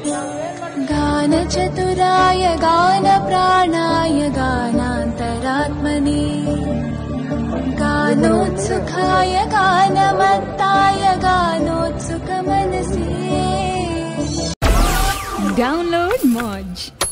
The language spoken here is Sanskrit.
गानचतुराय गानप्राणाय गानान्तरात्मने गानोत्सुकाय गानमत्ताय गानोत्सुकमनसे। Download Moj.